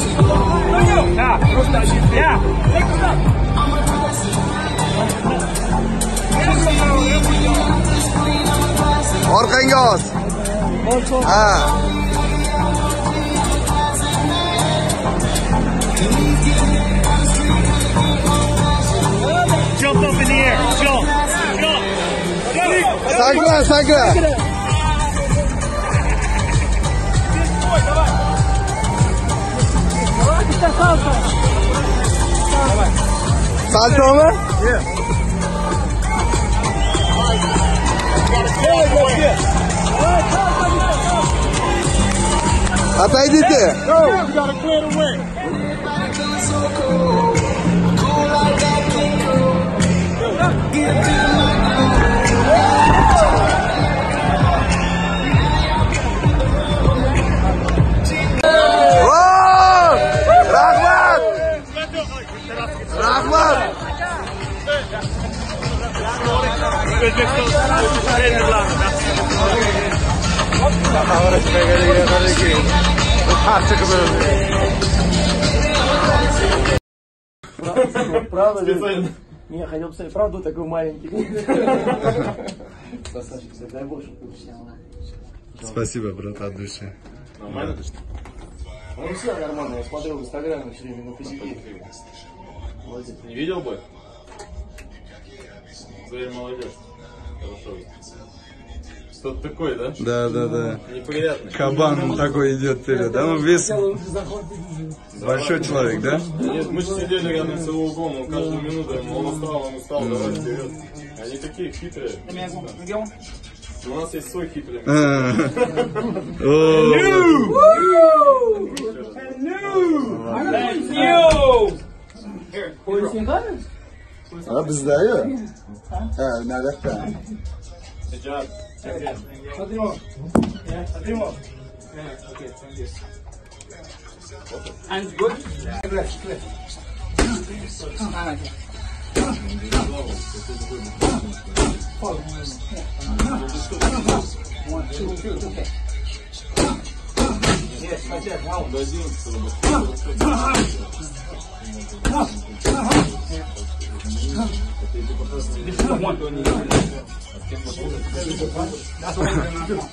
Orqangga os. Ha. Jump up in the air. Jump. Jump. Sakla, sakla. Salto mu? Ataydi. Правда? Не, хотел бы сказать правду, такой маленький. Красавчик, дай бог, чтобы ты снял. Спасибо, брат, от души. Нормально? Ну все нормально, я смотрел в инстаграме все время на позитиве. Не видел бы? Зверь молодежь. Хорошо. Что-то такое, да? Да. Неприятный. Кабан такой идет вперед. Да, ну вес большой человек, да? Нет, мы же сидели рядом с его углом, он каждую минуту ему он устал, давай вперед. Они такие хитрые. У нас есть свой хитрый. А bizda-yu. Ha, nariyoqda. Hands good. One, two, okay. Yes, like that. Wow. This is the one. That's what I'm doing.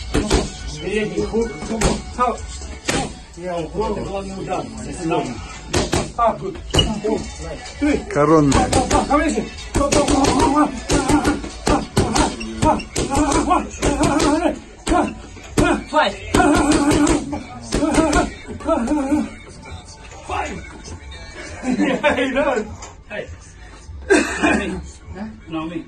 Коронная. Fight. Yeah, he does. Hey. Not me.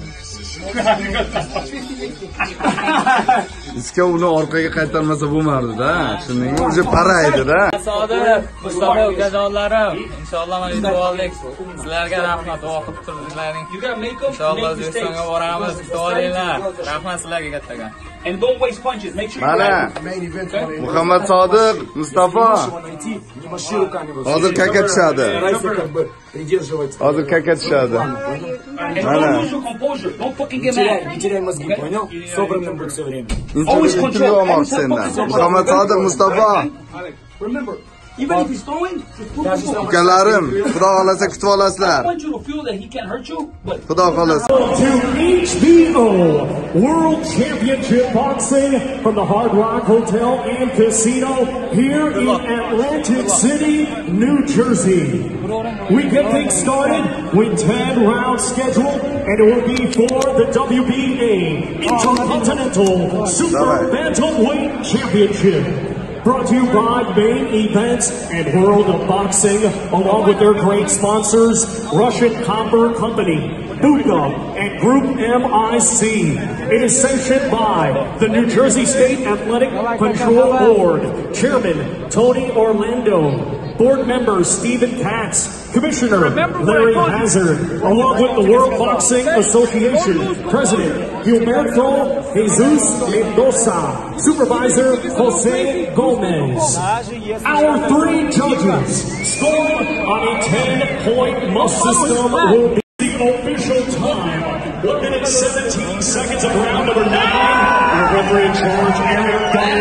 Iska uni orqaga qaytarmasa bo'lmardi-da. Shundan уже pora edi-da. Sodiq, Mustafa ukajonlarim, inshaalloh mana duolik. Sizlarga rahmat, duo qilib turinglaring. Inshaalloh O'zbekistonga boramiz, duo qilinglar. Rahmat sizlarga kattagan. And don't waste punches. Make sure Mana Muhammad Sodiq, Mustafa. Hozir kaka tushadi. Hozir kaka tushadi. composure. Don't fucking get mad. Не теряй мозги, понял? Собранным будь все время. Interview olmoqchi sendan. Muhammad Sodiq, Mustafa. Remember, even if he's throwing, Ukalarim, Xudo xolasa kutib I olasizlar. want you to feel that he can't hurt you, but Xudo xolasa. To HBO World Championship Boxing from the Hard Rock Hotel and Casino here in Atlantic City, New Jersey. We get things started with 10-round schedule, and it will be for the WBA Intercontinental Super Bantamweight Championship. Brought to you by Main Events and World of Boxing, along with their great sponsors, Russian Copper Company, Buka, and Group MIC. It is sanctioned by the New Jersey State Athletic Control Board, Chairman Tony Orlando, Board members Stephen Katz, Commissioner Larry Hazard, along with the World Boxing Association, President Gilberto Jesus Mendoza, Supervisor Jose Gomez. Our 3 judges scored on a 10-point must system will be the official time. 1 minute 17 seconds of round number 9. Our referee in charge, Eric Dunn.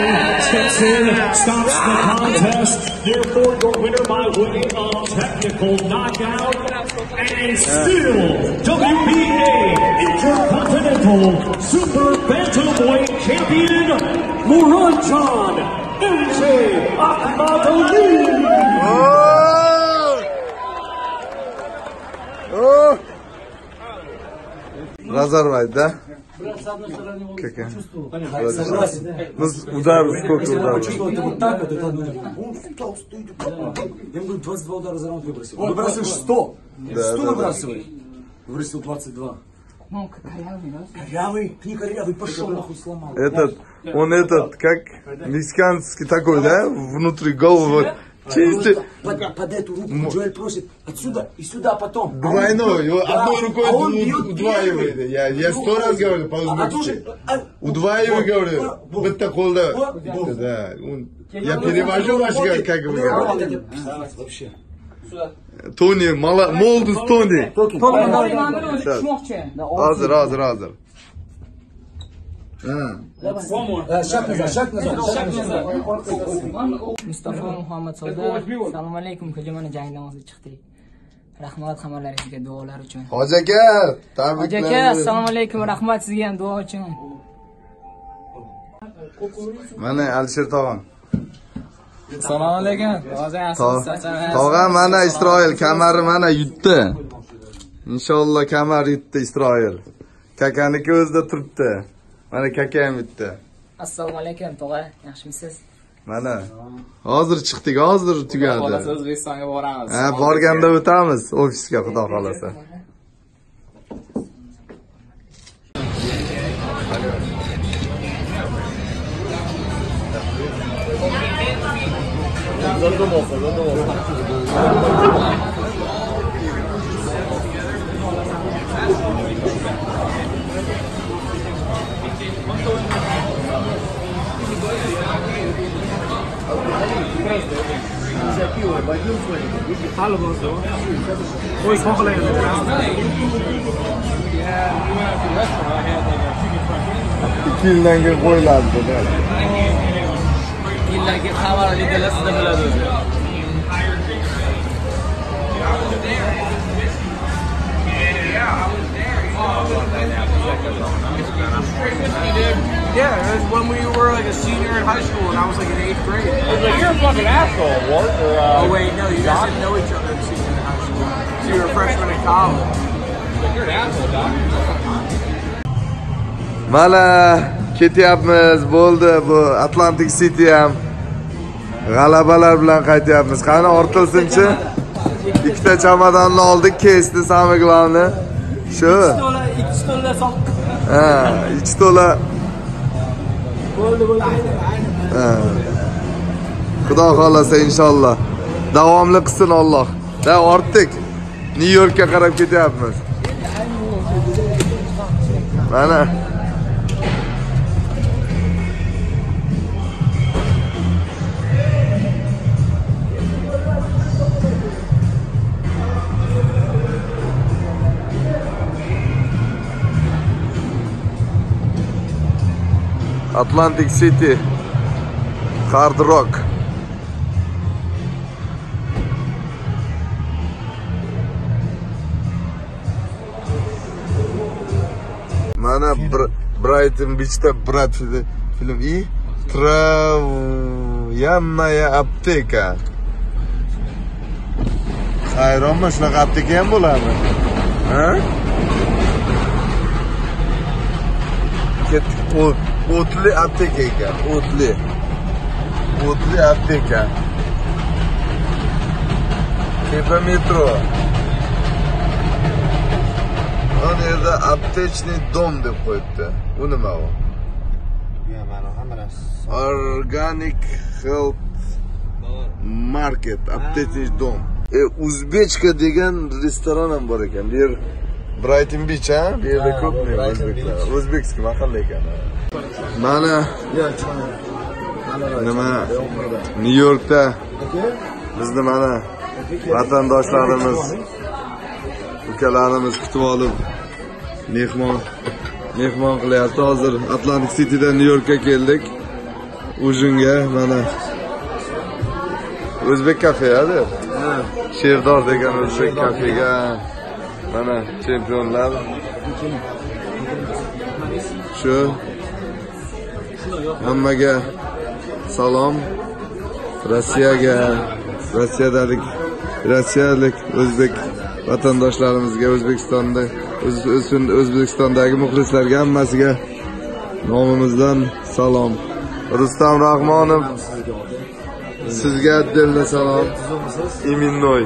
Stinson stops the contest. Therefore, your winner by way of technical knockout and still WBA Intercontinental Super Bantamweight Champion, Murodjon MJ Akhmadali. Разорвать, да? Как я? Удар, сколько ударов? Вот так вот, это толстый. Я говорю, 22 удара за раунд выбросил. Выбрасываешь 100. 100 выбрасывай. Выбросил 22. Ну, корявый, да? Корявый, не корявый, пошел нахуй, сломал. Он как мексиканский такой, да? Внутри головы. Чисто. Под эту руку Джоэль просит отсюда и сюда потом. Двойной, одной рукой удваивает. Я 100 раз говорю по-узбекски. Удваивай, говорю. Вот такой, да. Я перевожу ваши, как вы говорите. Вообще. Тони, молодость Тони. Hazır. Шаг назад. Mustafa Muhammad Savdo. Assalomu alaykum. Kujamani jangdan chiqdik. Rahmat hammalaringizga duolar uchun. Hoji aka, tabriklar. Hoji aka, assalomu alaykum. Rahmat sizga ham duo uchun. Mana Alisher tog'am. Assalomu alaykum. Tog'am mana Isroil kamari mana yutdi. Inshaalloh kamar yutdi Isroil. Kakaniki o'zida turibdi. Mana kaka ham yutdi. Assalomu alaykum tog'a, yaxshimisiz? Mana hozir chiqdik, hozir tugadi. O'zbekistonga boramiz. Ha, borganda o'tamiz ofisga, xudo xolasa. İki yıldan geri koyulardı. Yillarga xabar ligalar sizda bo'ladi o'zi. Yeah, it was when we were like a senior in high school and I was like in 8th grade. It was like, you're a fucking asshole, Wart. Oh wait, no, you guys didn't know each other in senior in high school. So you were a freshman in college. Like, you're an asshole, Doc. Mana ketyapmiz, bo'ldi bu Atlantic City ham g'alabalar bilan qaytyapmiz. Qani ortilsinchi. Ikkita chamadonni oldik, kesdi samый главный. Shu. 2 to'la soqqa. Ha, 2 to'la. Bo'ldi. Ha. Xudo xolasa inshaalloh. Davomli qilsin Alloh. Da ortdik. New Yorkka qarab ketyapmiz. Mana Atlantic City Hard Rock. Mana Brighton Beach'ta Brad film и Travyanная apteka. Hayronmi, shunaqa apteka ham bo'ladimi? Ha? O'tli apteka ekan, o'tli apteka. Tepa metro. Ana yerda aptechniy dom deb qo'yibdi. U nima u? Organic Health Market, aptechniy dom. Uzbechka degan restoran ham bor ekan. Bu yer Brighton Beach, ha? Bu yerda ko'pmi o'zbeklar? O'zbekskiy mahalla ekan. Mana nima New Yorkda bizni mana vatandoshlarimiz, ukalarimiz kutib olib mehmon qilyapti. Hozir Atlantic Citydan New Yorkka keldik. ujunga mana o'zbek kafe'da. Sherdor degan o'zbek kafega mana chempionlar. Shu hammaga salom. Rossiyalik o'zbek vatandoshlarimizga, O'zbekistondagi muxlislarga hammasiga nomimizdan salom. Rustam Rahmonov sizga dilda salom. Iminnoy.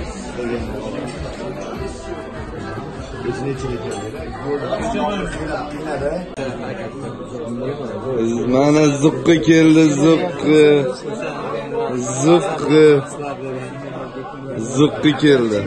Mana zuqqi keldi, zuqqi keldi.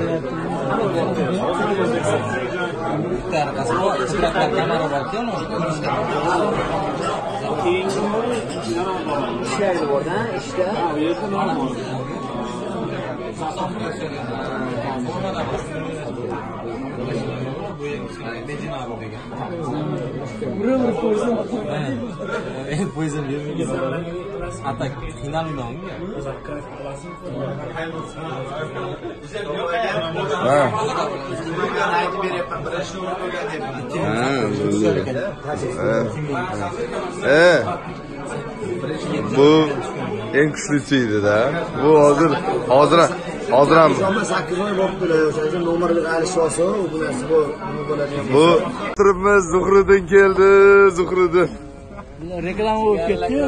Bu en kuchlisi edi-da. Bu hozir ham 8 oy bo'libdi. O'sha nomerlik alishasi, bu narsa bu bo'ladigan. Bu turibmiz, Zuhriddin keldi, Zuhriddin. Reklama bo'lib ketdi.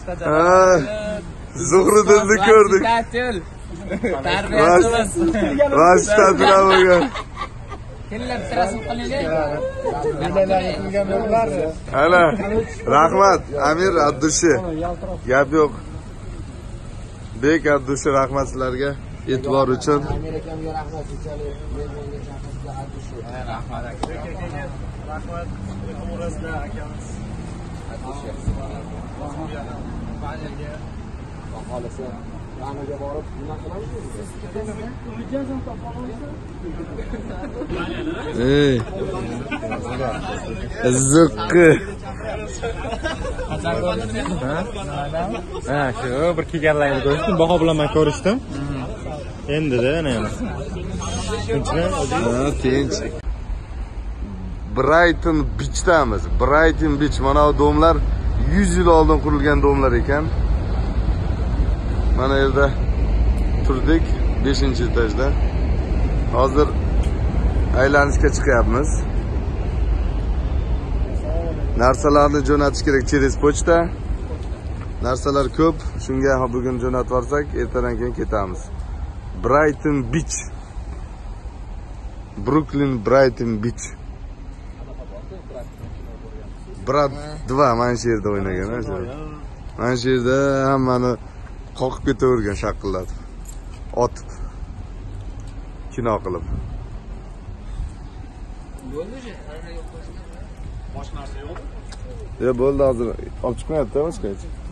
Zuhriddinni ko'rdik. Tarbiyachimiz. Rashtatlar bo'lgan. Kelinglar, bitirasib qolinglar. Ana, rahmat, Amir Abdushi. Gap yo'q. Bek Abdushi, rahmat sizlarga e'tibor uchun. Amir akamga rahmat sizlarga, mezbonga chaqirishga Abdushi. Rahmat aka. Rahmat. Orasida akamiz. Xohlasa Ramaga borib nima qilamiz? Zuqqi. Shu bir kelganlarni ko'rishdim, baho bilan men ko'rishdim. Endi-da yana. Tinch. Brighton Beachdamiz. Brighton Beach mana bu domlar 100 yil oldin qurilgan domlar ekan. Mana yerda turdik 5-etajda. Hozir aylanishga chiqyapmiz. Narsalarni jo'natish kerak через pochta. Narsalar ko'p, shunga bugun jo'natib yuborsak, ertadan keyin ketamiz. Brighton Beach. Brooklyn Brighton Beach. Brat 2 mana shu yerda o'ynagan. Mana shu yerda hammani qoqib ketavergan shaqillatib. Otib. Kino qilib. Bo'ldi-chi? Boshqa narsa yo'q. Bo'ldi hozir olib chiqmayapti, boshqa hech.